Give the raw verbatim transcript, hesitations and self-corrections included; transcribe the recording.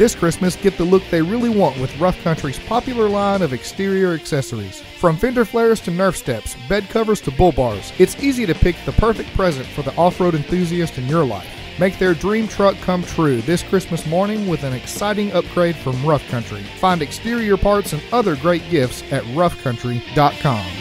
This Christmas, get the look they really want with Rough Country's popular line of exterior accessories. From fender flares to Nerf steps, bed covers to bull bars, it's easy to pick the perfect present for the off-road enthusiast in your life. Make their dream truck come true this Christmas morning with an exciting upgrade from Rough Country. Find exterior parts and other great gifts at rough country dot com.